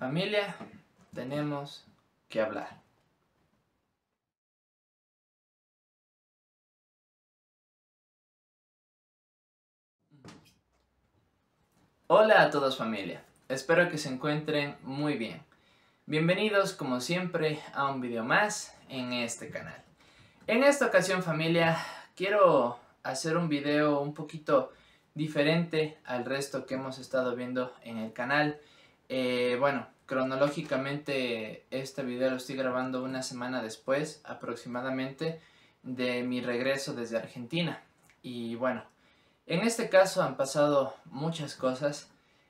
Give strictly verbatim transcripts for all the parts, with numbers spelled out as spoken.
Familia, tenemos que hablar. Hola a todos familia, espero que se encuentren muy bien. Bienvenidos como siempre a un video más en este canal. En esta ocasión familia, quiero hacer un video un poquito diferente al resto que hemos estado viendo en el canal. Eh, bueno, cronológicamente este video lo estoy grabando una semana después aproximadamente de mi regreso desde Argentina. Y bueno, en este caso han pasado muchas cosas.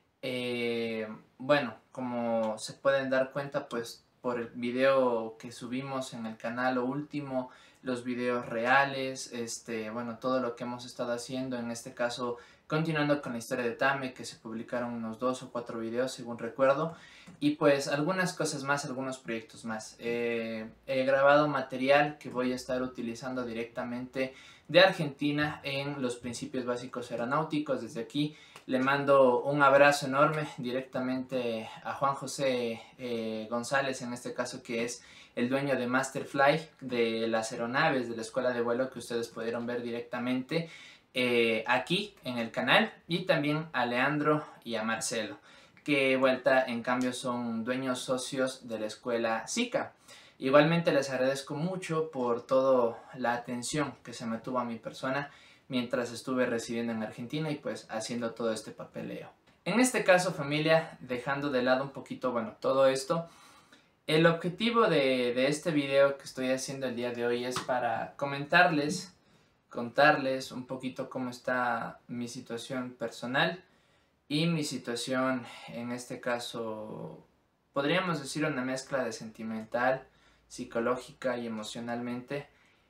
Eh, bueno, como se pueden dar cuenta pues por el video que subimos en el canal, lo último, los videos reales, este, bueno, todo lo que hemos estado haciendo, en este caso continuando con la historia de Tame, que se publicaron unos dos o cuatro videos según recuerdo, y pues algunas cosas más, algunos proyectos más. Eh, he grabado material que voy a estar utilizando directamente de Argentina en los principios básicos aeronáuticos. Desde aquí le mando un abrazo enorme directamente a Juan José eh, González, en este caso, que es el dueño de Masterfly, de las aeronaves de la escuela de vuelo que ustedes pudieron ver directamente eh, aquí en el canal, y también a Leandro y a Marcelo, que vuelta en cambio son dueños socios de la escuela SICA. Igualmente les agradezco mucho por toda la atención que se me tuvo a mi persona mientras estuve residiendo en Argentina y pues haciendo todo este papeleo. En este caso familia, dejando de lado un poquito, bueno, todo esto, el objetivo de, de este video que estoy haciendo el día de hoy es para comentarles, contarles un poquito cómo está mi situación personal y mi situación, en este caso, podríamos decir una mezcla de sentimental, psicológica y emocionalmente.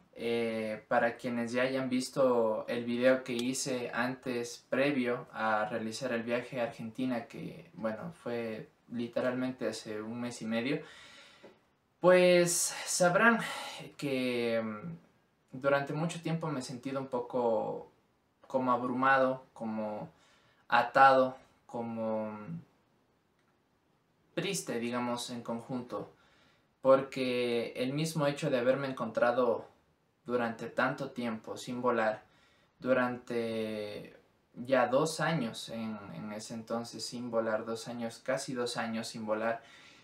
Eh, para quienes ya hayan visto el video que hice antes, previo a realizar el viaje a Argentina, que bueno, fue literalmente hace un mes y medio, pues sabrán que mm, durante mucho tiempo me he sentido un poco como abrumado, como atado, como mm, triste, digamos, en conjunto, porque el mismo hecho de haberme encontrado durante tanto tiempo sin volar, durante ya dos años en, en ese entonces sin volar, dos años, casi dos años sin volar,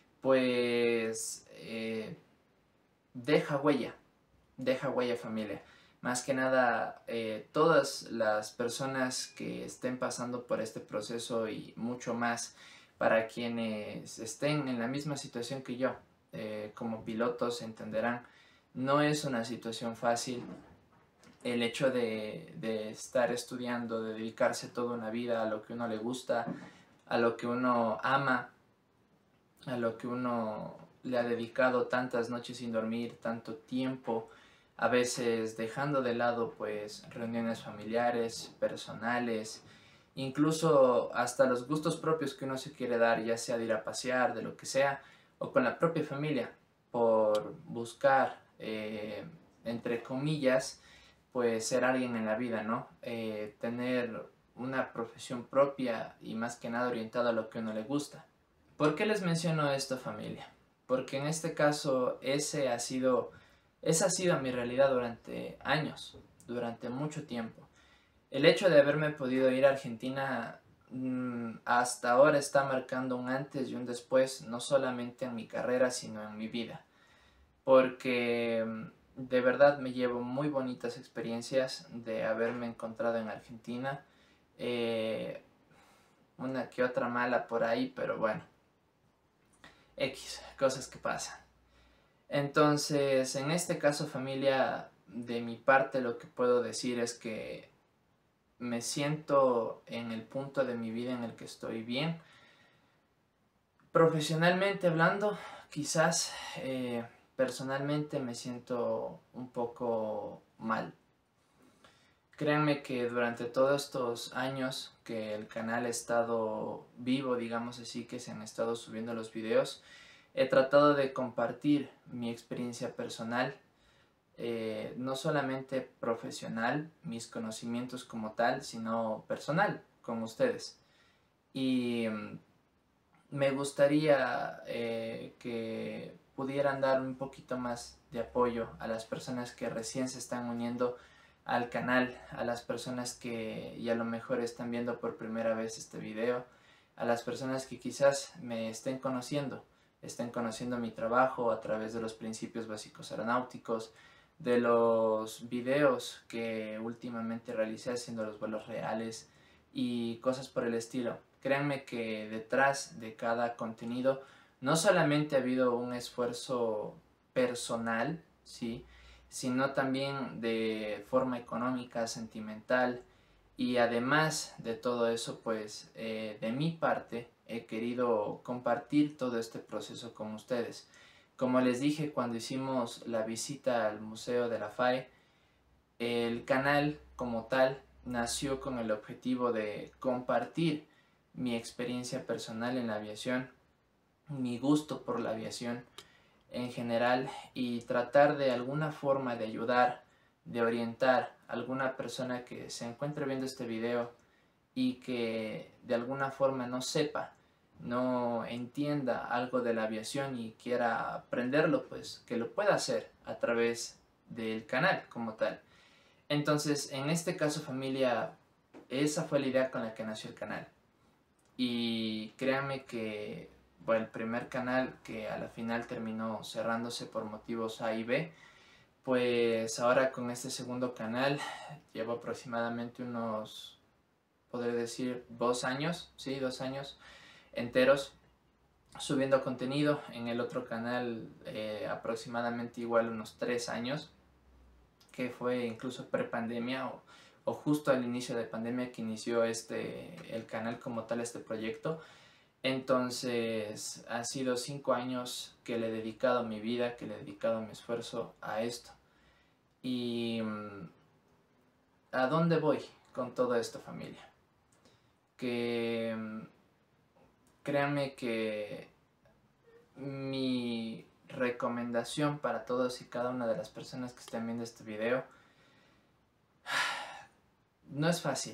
pues eh, deja huella, deja huella familia. Más que nada, eh, todas las personas que estén pasando por este proceso y mucho más para quienes estén en la misma situación que yo, eh, como pilotos entenderán, no es una situación fácil el hecho de, de estar estudiando, de dedicarse toda una vida a lo que uno le gusta, a lo que uno ama, a lo que uno le ha dedicado tantas noches sin dormir, tanto tiempo, a veces dejando de lado pues reuniones familiares, personales, incluso hasta los gustos propios que uno se quiere dar, ya sea de ir a pasear, de lo que sea, o con la propia familia, por buscar, eh, entre comillas, pues ser alguien en la vida, ¿no? Eh, tener una profesión propia y más que nada orientada a lo que uno le gusta. ¿Por qué les menciono esto, familia? Porque en este caso ese ha sido, esa ha sido mi realidad durante años, durante mucho tiempo. El hecho de haberme podido ir a Argentina mmm, hasta ahora está marcando un antes y un después, no solamente en mi carrera, sino en mi vida. Porque mmm, de verdad me llevo muy bonitas experiencias de haberme encontrado en Argentina. Eh, una que otra mala por ahí, pero bueno. X, cosas que pasan. Entonces, en este caso, familia, de mi parte lo que puedo decir es que me siento en el punto de mi vida en el que estoy bien. Profesionalmente hablando, quizás eh, personalmente me siento un poco mal. Créanme que durante todos estos años que el canal ha estado vivo, digamos así, que se han estado subiendo los videos, he tratado de compartir mi experiencia personal, eh, no solamente profesional, mis conocimientos como tal, sino personal, con ustedes. Y me gustaría eh, que pudieran dar un poquito más de apoyo a las personas que recién se están uniendo al canal, a las personas que y a lo mejor están viendo por primera vez este video, a las personas que quizás me estén conociendo, estén conociendo mi trabajo a través de los principios básicos aeronáuticos, de los videos que últimamente realicé haciendo los vuelos reales y cosas por el estilo. Créanme que detrás de cada contenido no solamente ha habido un esfuerzo personal, ¿sí?, sino también de forma económica, sentimental, y además de todo eso, pues eh, de mi parte he querido compartir todo este proceso con ustedes. Como les dije cuando hicimos la visita al Museo de la F A E, el canal como tal nació con el objetivo de compartir mi experiencia personal en la aviación, mi gusto por la aviación en general, y tratar de alguna forma de ayudar, de orientar a alguna persona que se encuentre viendo este video y que de alguna forma no sepa, no entienda algo de la aviación y quiera aprenderlo, pues que lo pueda hacer a través del canal como tal. Entonces, en este caso, familia, esa fue la idea con la que nació el canal. Y créanme que, bueno, el primer canal que a la final terminó cerrándose por motivos A y B, pues ahora con este segundo canal llevo aproximadamente unos, podría decir, dos años, sí, dos años enteros subiendo contenido. En el otro canal eh, aproximadamente igual unos tres años, que fue incluso pre-pandemia o, o justo al inicio de pandemia que inició este, el canal como tal, este proyecto. Entonces han sido cinco años que le he dedicado mi vida, que le he dedicado mi esfuerzo a esto. Y ¿a dónde voy con todo esto, familia? Que créanme que mi recomendación para todos y cada una de las personas que estén viendo este video, no es fácil.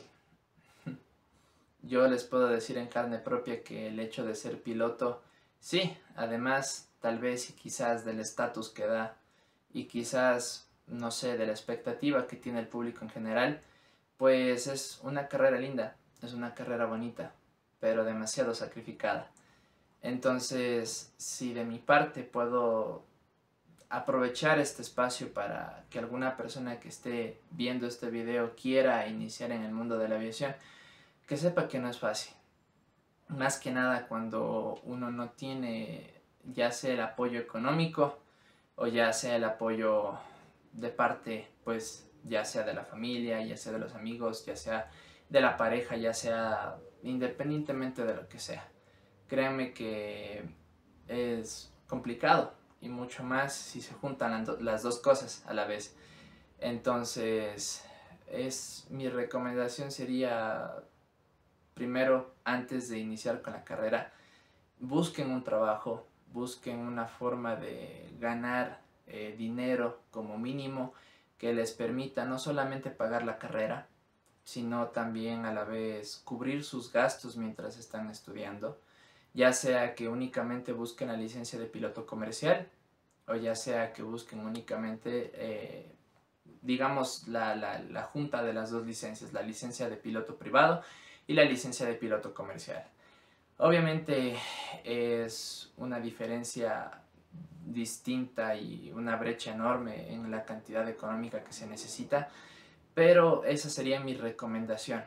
Yo les puedo decir en carne propia que el hecho de ser piloto, sí, además tal vez y quizás del estatus que da y quizás, no sé, de la expectativa que tiene el público en general, pues es una carrera linda, es una carrera bonita, pero demasiado sacrificada. Entonces, si de mi parte puedo aprovechar este espacio para que alguna persona que esté viendo este video quiera iniciar en el mundo de la aviación, que sepa que no es fácil. Más que nada cuando uno no tiene ya sea el apoyo económico o ya sea el apoyo de parte, pues ya sea de la familia, ya sea de los amigos, ya sea de la pareja, ya sea independientemente de lo que sea. Créanme que es complicado y mucho más si se juntan las dos cosas a la vez. Entonces, es, mi recomendación sería, primero, antes de iniciar con la carrera, busquen un trabajo, busquen una forma de ganar eh, dinero como mínimo que les permita no solamente pagar la carrera, sino también a la vez cubrir sus gastos mientras están estudiando, ya sea que únicamente busquen la licencia de piloto comercial o ya sea que busquen únicamente, eh, digamos, la, la, la junta de las dos licencias, la licencia de piloto privado y la licencia de piloto comercial. Obviamente es una diferencia distinta y una brecha enorme en la cantidad económica que se necesita, pero esa sería mi recomendación.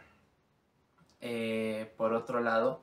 Eh, por otro lado,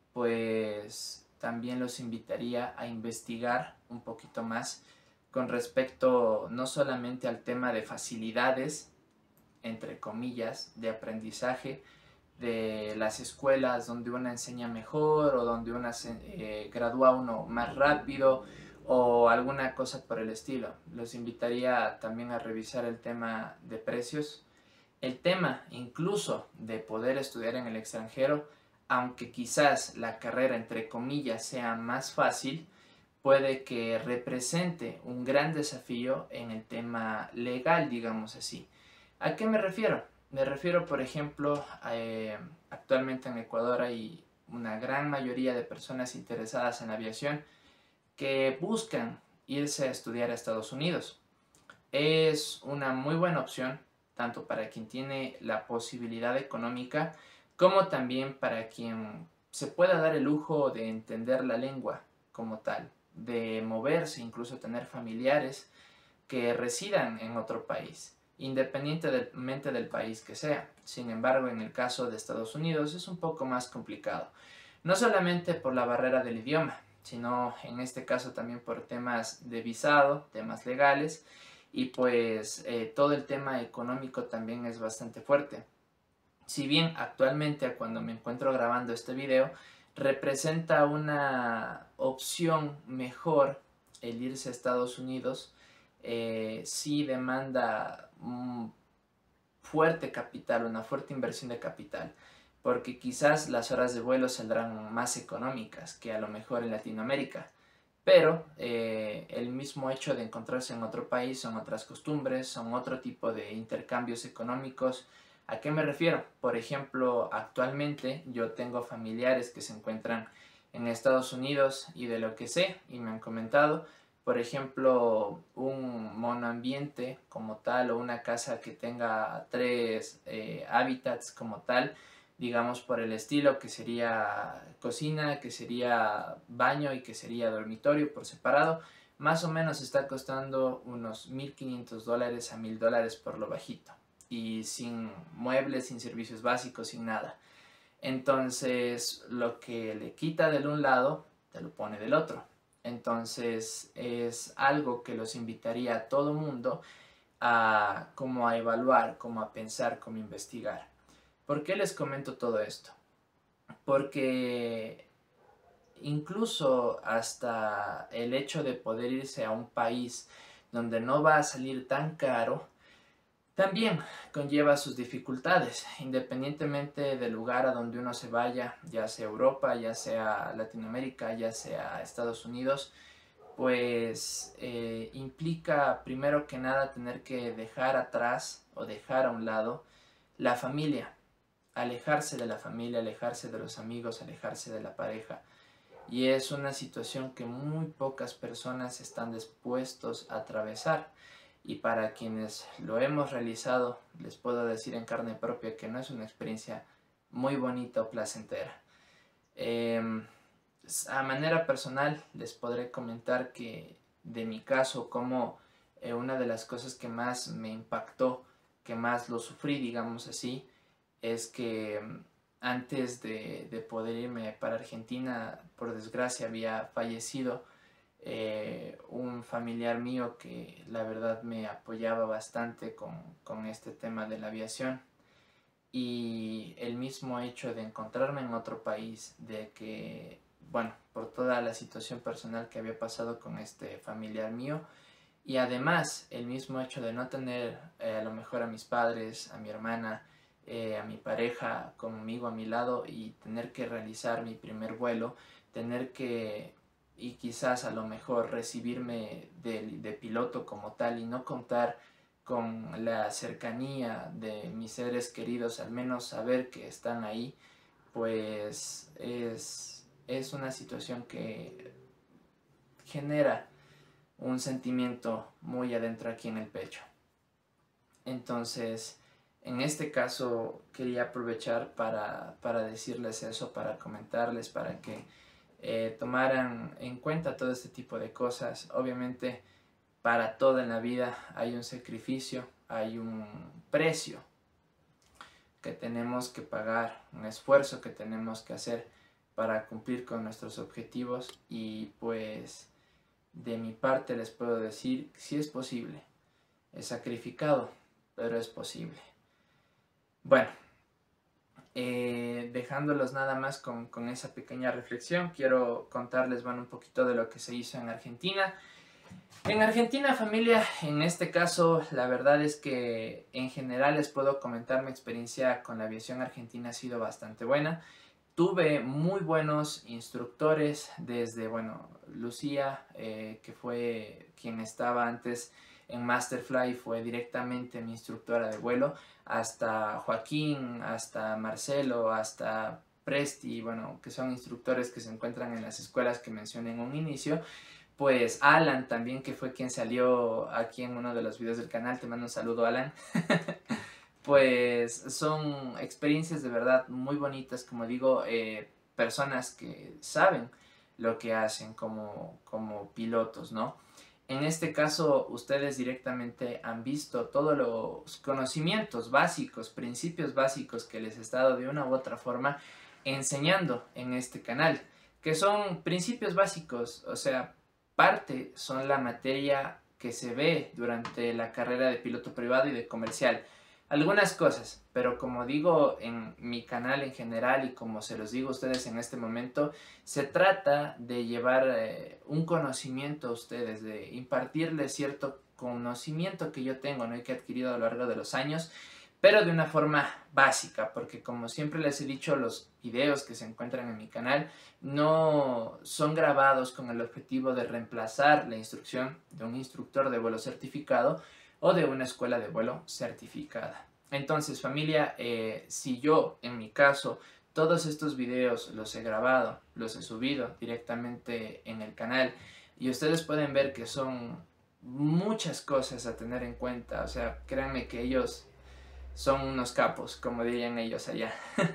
pues también los invitaría a investigar un poquito más con respecto no solamente al tema de facilidades, entre comillas, de aprendizaje, de las escuelas donde uno enseña mejor o donde uno eh, gradúa uno más rápido o alguna cosa por el estilo. Los invitaría también a revisar el tema de precios, el tema incluso de poder estudiar en el extranjero. Aunque quizás la carrera entre comillas sea más fácil, puede que represente un gran desafío en el tema legal, digamos así. ¿A qué me refiero? Me refiero, por ejemplo, a, eh, actualmente en Ecuador hay una gran mayoría de personas interesadas en la aviación que buscan irse a estudiar a Estados Unidos. Es una muy buena opción, tanto para quien tiene la posibilidad económica, como también para quien se pueda dar el lujo de entender la lengua como tal, de moverse, incluso tener familiares que residan en otro país, independientemente del país que sea. Sin embargo, en el caso de Estados Unidos es un poco más complicado, no solamente por la barrera del idioma, sino en este caso también por temas de visado, temas legales, y pues eh, todo el tema económico también es bastante fuerte. Si bien actualmente, cuando me encuentro grabando este video, representa una opción mejor el irse a Estados Unidos, eh, sí demanda un fuerte capital, una fuerte inversión de capital, porque quizás las horas de vuelo saldrán más económicas que a lo mejor en Latinoamérica, pero eh, el mismo hecho de encontrarse en otro país son otras costumbres, son otro tipo de intercambios económicos. ¿A qué me refiero? Por ejemplo, actualmente yo tengo familiares que se encuentran en Estados Unidos y de lo que sé y me han comentado, por ejemplo, un monoambiente como tal o una casa que tenga tres eh, hábitats como tal, digamos por el estilo, que sería cocina, que sería baño y que sería dormitorio por separado, más o menos está costando unos mil quinientos dólares a mil dólares por lo bajito, y sin muebles, sin servicios básicos, sin nada. Entonces lo que le quita del un lado te lo pone del otro. Entonces es algo que los invitaría a todo mundo a como a evaluar, como a pensar, como a investigar. ¿Por qué les comento todo esto? Porque incluso hasta el hecho de poder irse a un país donde no va a salir tan caro, también conlleva sus dificultades, independientemente del lugar a donde uno se vaya, ya sea Europa, ya sea Latinoamérica, ya sea Estados Unidos, pues eh, implica primero que nada tener que dejar atrás o dejar a un lado la familia, alejarse de la familia, alejarse de los amigos, alejarse de la pareja. Y es una situación que muy pocas personas están dispuestos a atravesar. Y para quienes lo hemos realizado, les puedo decir en carne propia que no es una experiencia muy bonita o placentera. Eh, a manera personal les podré comentar que de mi caso, como eh, una de las cosas que más me impactó, que más lo sufrí, digamos así, es que antes de, de poder irme para Argentina, por desgracia había fallecido eh, un familiar mío que la verdad me apoyaba bastante con, con este tema de la aviación. Y el mismo hecho de encontrarme en otro país, de que, bueno, por toda la situación personal que había pasado con este familiar mío, y además el mismo hecho de no tener eh, a lo mejor a mis padres, a mi hermana, eh, a mi pareja conmigo a mi lado, y tener que realizar mi primer vuelo, tener que, y quizás a lo mejor recibirme de, de piloto como tal y no contar con la cercanía de mis seres queridos, al menos saber que están ahí, pues es, es una situación que genera un sentimiento muy adentro aquí en el pecho. Entonces, en este caso quería aprovechar para, para decirles eso, para comentarles, para que eh, tomaran en cuenta todo este tipo de cosas. Obviamente, para todo en la vida hay un sacrificio, hay un precio que tenemos que pagar, un esfuerzo que tenemos que hacer para cumplir con nuestros objetivos, y pues de mi parte les puedo decir que sí es posible, es sacrificado, pero es posible. Bueno, eh, dejándolos nada más con, con esa pequeña reflexión, quiero contarles bueno, un poquito de lo que se hizo en Argentina. En Argentina, familia, en este caso, la verdad es que en general les puedo comentar mi experiencia con la aviación argentina ha sido bastante buena. Tuve muy buenos instructores, desde, bueno, Lucía, eh, que fue quien estaba antes en Masterfly, fue directamente mi instructora de vuelo, hasta Joaquín, hasta Marcelo, hasta Presti, bueno, que son instructores que se encuentran en las escuelas que mencioné en un inicio, pues Alan también, que fue quien salió aquí en uno de los videos del canal, te mando un saludo, Alan. Pues son experiencias de verdad muy bonitas, como digo, eh, personas que saben lo que hacen como, como pilotos, ¿no? En este caso, ustedes directamente han visto todos los conocimientos básicos, principios básicos que les he estado de una u otra forma enseñando en este canal, que son principios básicos, o sea, parte son la materia que se ve durante la carrera de piloto privado y de comercial. Algunas cosas, pero como digo en mi canal en general y como se los digo a ustedes en este momento, se trata de llevar eh, un conocimiento a ustedes, de impartirles cierto conocimiento que yo tengo, ¿no? Y que he adquirido a lo largo de los años, pero de una forma básica, porque como siempre les he dicho, los videos que se encuentran en mi canal no son grabados con el objetivo de reemplazar la instrucción de un instructor de vuelo certificado o de una escuela de vuelo certificada. Entonces, familia, eh, si yo, en mi caso, todos estos videos los he grabado, los he subido directamente en el canal y ustedes pueden ver que son muchas cosas a tener en cuenta, o sea, créanme que ellos son unos capos, como dirían ellos allá.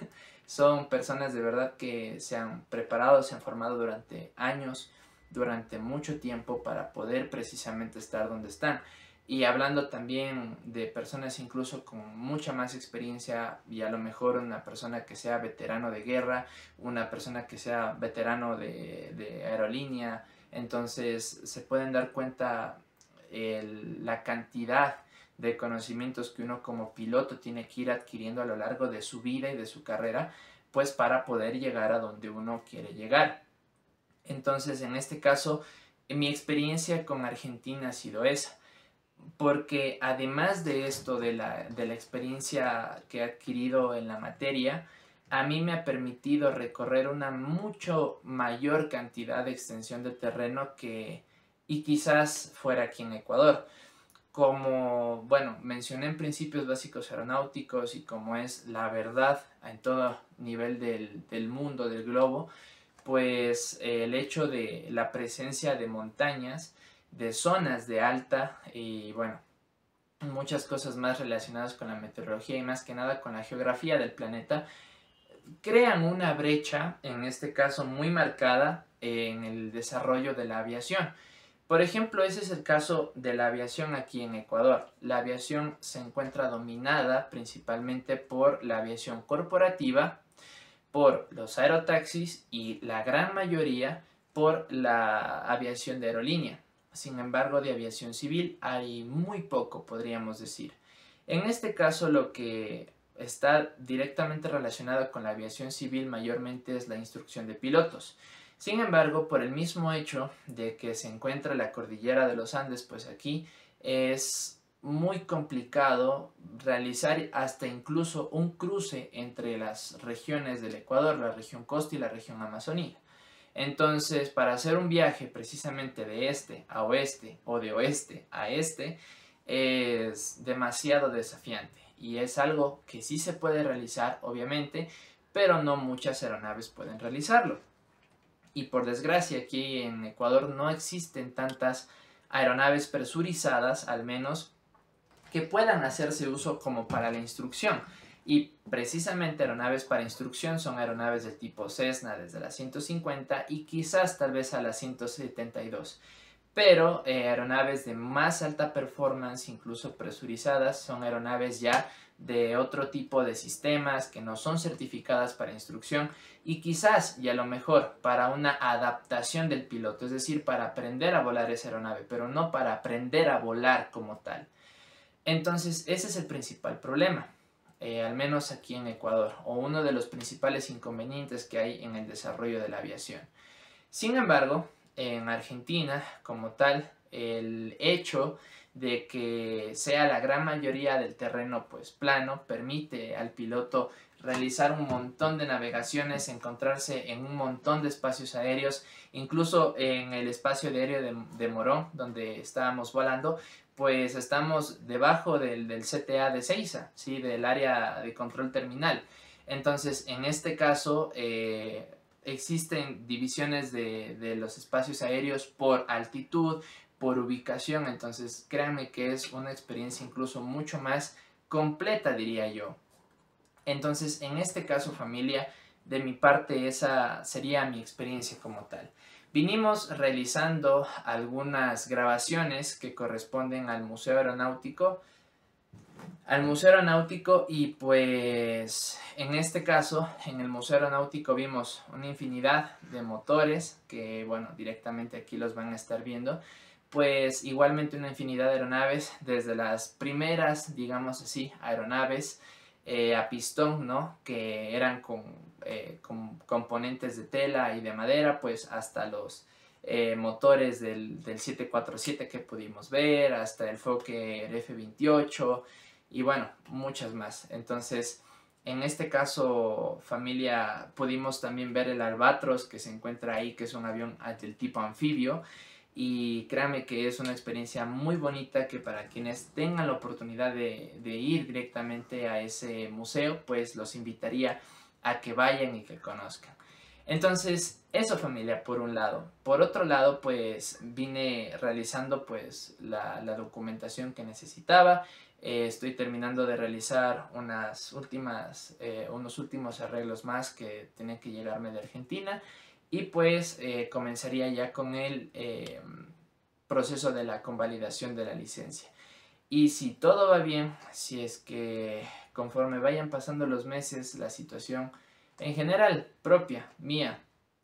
Son personas de verdad que se han preparado, se han formado durante años, durante mucho tiempo para poder precisamente estar donde están. Y hablando también de personas incluso con mucha más experiencia y a lo mejor una persona que sea veterano de guerra, una persona que sea veterano de, de aerolínea, entonces se pueden dar cuenta el, la cantidad de conocimientos que uno como piloto tiene que ir adquiriendo a lo largo de su vida y de su carrera, pues para poder llegar a donde uno quiere llegar. Entonces, en este caso, mi experiencia con Argentina ha sido esa, porque además de esto, de la, de la experiencia que he adquirido en la materia, a mí me ha permitido recorrer una mucho mayor cantidad de extensión de terreno que y quizás fuera aquí en Ecuador. Como, bueno, mencioné en principios básicos aeronáuticos y como es la verdad en todo nivel del, del mundo, del globo, pues eh, el hecho de la presencia de montañas, de zonas de alta y bueno, muchas cosas más relacionadas con la meteorología y más que nada con la geografía del planeta, crean una brecha, en este caso muy marcada, en el desarrollo de la aviación. Por ejemplo, ese es el caso de la aviación aquí en Ecuador. La aviación se encuentra dominada principalmente por la aviación corporativa, por los aerotaxis y la gran mayoría por la aviación de aerolínea. Sin embargo, de aviación civil hay muy poco, podríamos decir. En este caso, lo que está directamente relacionado con la aviación civil mayormente es la instrucción de pilotos. Sin embargo, por el mismo hecho de que se encuentra la cordillera de los Andes, pues aquí es muy complicado realizar hasta incluso un cruce entre las regiones del Ecuador, la región costa y la región amazonía. Entonces, para hacer un viaje precisamente de este a oeste o de oeste a este, es demasiado desafiante y es algo que sí se puede realizar, obviamente, pero no muchas aeronaves pueden realizarlo. Y por desgracia aquí en Ecuador no existen tantas aeronaves presurizadas, al menos, que puedan hacerse uso como para la instrucción. Y precisamente aeronaves para instrucción son aeronaves del tipo Cessna desde la ciento cincuenta y quizás tal vez a la ciento setenta y dos. Pero eh, aeronaves de más alta performance, incluso presurizadas, son aeronaves ya de otro tipo de sistemas que no son certificadas para instrucción y quizás y a lo mejor para una adaptación del piloto, es decir, para aprender a volar esa aeronave, pero no para aprender a volar como tal. Entonces ese es el principal problema, eh, al menos aquí en Ecuador, o uno de los principales inconvenientes que hay en el desarrollo de la aviación. Sin embargo, en Argentina como tal, el hecho de que sea la gran mayoría del terreno pues plano permite al piloto realizar un montón de navegaciones, encontrarse en un montón de espacios aéreos, incluso en el espacio aéreo de, de Morón, donde estábamos volando, pues estamos debajo del, del C T A de Seiza, ¿sí? Del área de control terminal. Entonces, en este caso, eh, existen divisiones de, de los espacios aéreos por altitud, por ubicación. Entonces, créanme que es una experiencia incluso mucho más completa, diría yo. Entonces, en este caso, familia, de mi parte, esa sería mi experiencia como tal. Vinimos realizando algunas grabaciones que corresponden al Museo Aeronáutico, al Museo Aeronáutico y pues en este caso, en el Museo Aeronáutico vimos una infinidad de motores que, bueno, directamente aquí los van a estar viendo. Pues igualmente una infinidad de aeronaves, desde las primeras, digamos así, aeronaves eh, a pistón, ¿no? Que eran con, eh, con componentes de tela y de madera, pues hasta los eh, motores del, del siete cuatro siete que pudimos ver, hasta el Fokker F veintiocho y bueno, muchas más. Entonces, en este caso, familia, pudimos también ver el Albatros que se encuentra ahí, que es un avión del tipo anfibio. Y créanme que es una experiencia muy bonita que para quienes tengan la oportunidad de, de ir directamente a ese museo, pues los invitaría a que vayan y que conozcan. Entonces, eso familia, por un lado. Por otro lado, pues vine realizando pues la, la documentación que necesitaba. Eh, estoy terminando de realizar unas últimas, eh, unos últimos arreglos más que tienen que llegarme de Argentina. Y pues eh, comenzaría ya con el eh, proceso de la convalidación de la licencia. Y si todo va bien, si es que conforme vayan pasando los meses, la situación en general propia, mía,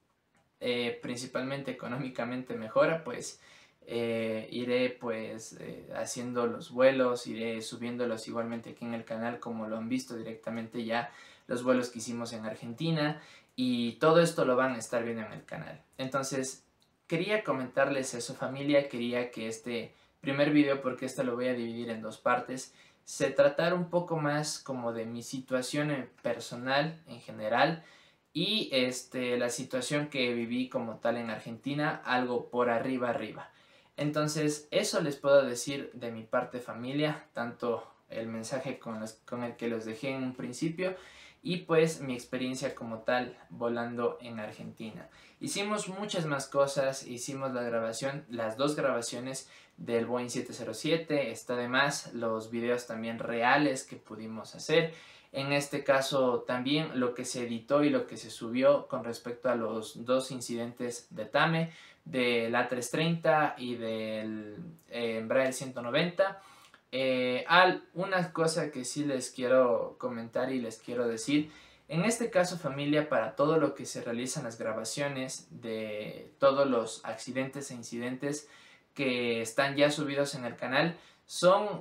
eh, principalmente económicamente mejora, pues eh, iré pues eh, haciendo los vuelos, iré subiéndolos igualmente aquí en el canal como lo han visto directamente ya los vuelos que hicimos en Argentina y todo esto lo van a estar viendo en el canal. Entonces quería comentarles eso familia, quería que este primer video, porque este lo voy a dividir en dos partes, se tratara un poco más como de mi situación personal en general y este, la situación que viví como tal en Argentina, algo por arriba arriba. Entonces eso les puedo decir de mi parte familia, tanto el mensaje con, los, con el que los dejé en un principio y pues mi experiencia como tal volando en Argentina. Hicimos muchas más cosas, hicimos la grabación, las dos grabaciones del Boeing siete cero siete, está de más los videos también reales que pudimos hacer. En este caso también lo que se editó y lo que se subió con respecto a los dos incidentes de T A M E, del A trescientos treinta y del eh, Embraer ciento noventa. Eh, al, una cosa que sí les quiero comentar y les quiero decir, en este caso familia, para todo lo que se realizan las grabaciones de todos los accidentes e incidentes que están ya subidos en el canal, son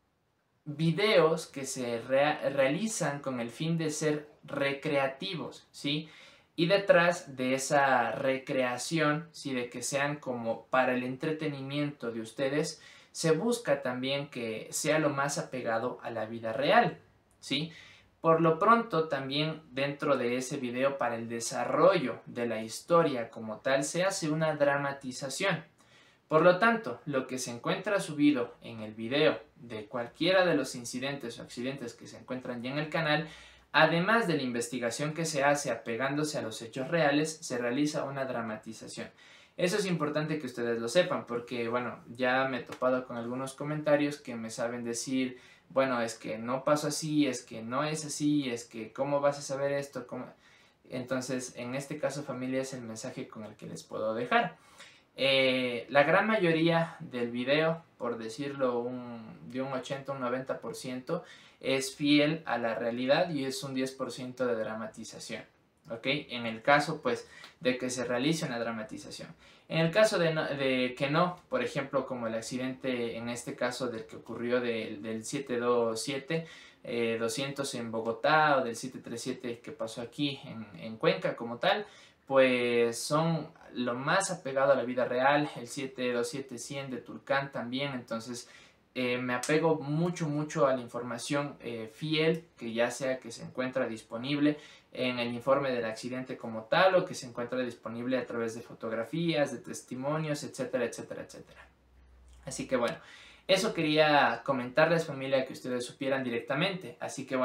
videos que se rea realizan con el fin de ser recreativos, ¿sí? Y detrás de esa recreación, ¿sí? De que sean como para el entretenimiento de ustedes, se busca también que sea lo más apegado a la vida real, ¿sí? Por lo pronto, también dentro de ese video, para el desarrollo de la historia como tal, se hace una dramatización. Por lo tanto, lo que se encuentra subido en el video de cualquiera de los incidentes o accidentes que se encuentran ya en el canal, además de la investigación que se hace apegándose a los hechos reales, se realiza una dramatización. Eso es importante que ustedes lo sepan porque, bueno, ya me he topado con algunos comentarios que me saben decir, bueno, es que no pasó así, es que no es así, es que ¿cómo vas a saber esto? ¿Cómo? Entonces, en este caso, familia, es el mensaje con el que les puedo dejar. Eh, la gran mayoría del video, por decirlo un, de un ochenta a un noventa por ciento, es fiel a la realidad y es un diez por ciento de dramatización. ¿Ok? En el caso, pues, de que se realice una dramatización. En el caso de, no, de que no, por ejemplo, como el accidente, en este caso, del que ocurrió de, del siete dos siete, eh, doscientos en Bogotá, o del siete tres siete que pasó aquí en, en Cuenca como tal, pues son lo más apegado a la vida real. El siete dos siete cien de Tulcán también, entonces eh, me apego mucho mucho a la información eh, fiel, que ya sea que se encuentra disponible en el informe del accidente como tal, o que se encuentra disponible a través de fotografías, de testimonios, etcétera, etcétera, etcétera. Así que bueno, eso quería comentarles familia, que ustedes supieran directamente. Así que bueno,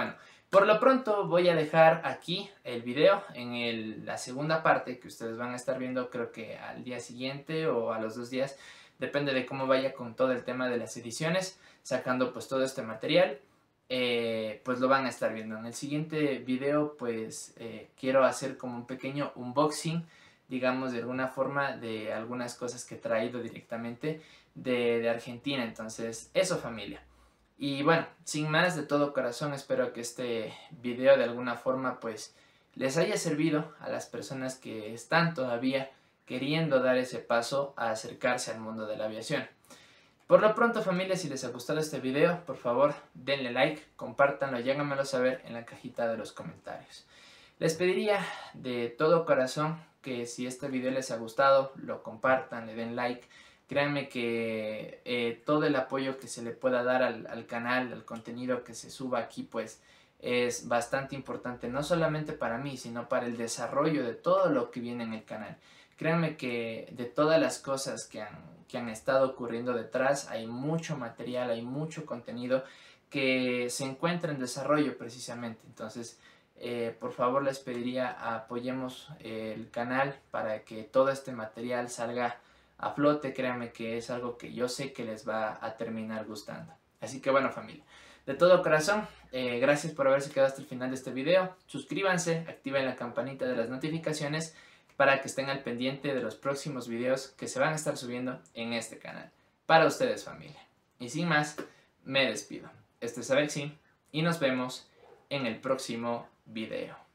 Por lo pronto voy a dejar aquí el video en el, la segunda parte que ustedes van a estar viendo, creo que al día siguiente o a los dos días, depende de cómo vaya con todo el tema de las ediciones, sacando pues todo este material. Eh, pues lo van a estar viendo. En el siguiente video pues eh, quiero hacer como un pequeño unboxing, digamos de alguna forma, de algunas cosas que he traído directamente de, de Argentina. Entonces eso, familia. Y bueno, sin más, de todo corazón espero que este video de alguna forma pues les haya servido a las personas que están todavía queriendo dar ese paso a acercarse al mundo de la aviación. Por lo pronto, familia, si les ha gustado este video, por favor denle like, compártanlo y háganmelo saber en la cajita de los comentarios. Les pediría de todo corazón que si este video les ha gustado, lo compartan, le den like. Créanme que eh, todo el apoyo que se le pueda dar al, al canal, al contenido que se suba aquí, pues es bastante importante, no solamente para mí, sino para el desarrollo de todo lo que viene en el canal. Créanme que de todas las cosas que han, que han estado ocurriendo detrás, hay mucho material, hay mucho contenido que se encuentra en desarrollo precisamente. Entonces, eh, por favor les pediría apoyemos eh, el canal para que todo este material salga a flote. Créanme que es algo que yo sé que les va a terminar gustando. Así que bueno, familia, de todo corazón, eh, gracias por haberse quedado hasta el final de este video. Suscríbanse, activen la campanita de las notificaciones para que estén al pendiente de los próximos videos que se van a estar subiendo en este canal. Para ustedes, familia. Y sin más, me despido. Este es Alexi y nos vemos en el próximo video.